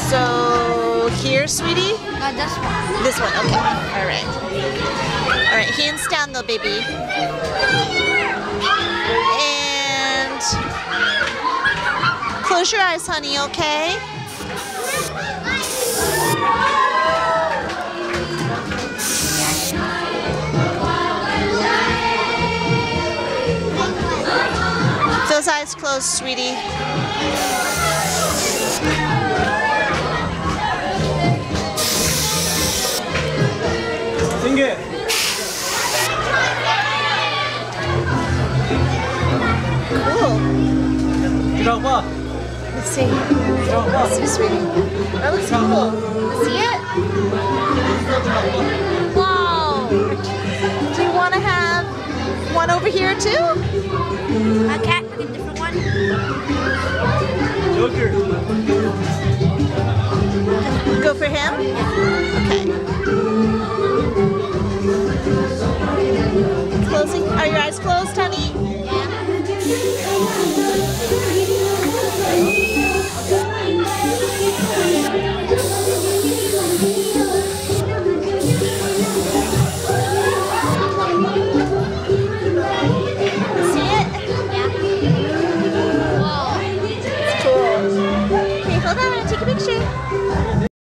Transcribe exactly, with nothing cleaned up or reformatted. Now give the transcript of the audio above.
So here, sweetie? Uh, this one. This one, okay. All right. All right, hands down though, baby. And close your eyes, honey, okay? Those eyes closed, sweetie. Sing it. Cool. Drop. Let's see. Let's see, sweetie. That looks cool. Let's see it. Wow. Do you want to have one over here too? Uh, can I pick a different one? Joker. Go for him? Okay. Closing. Are your eyes closed?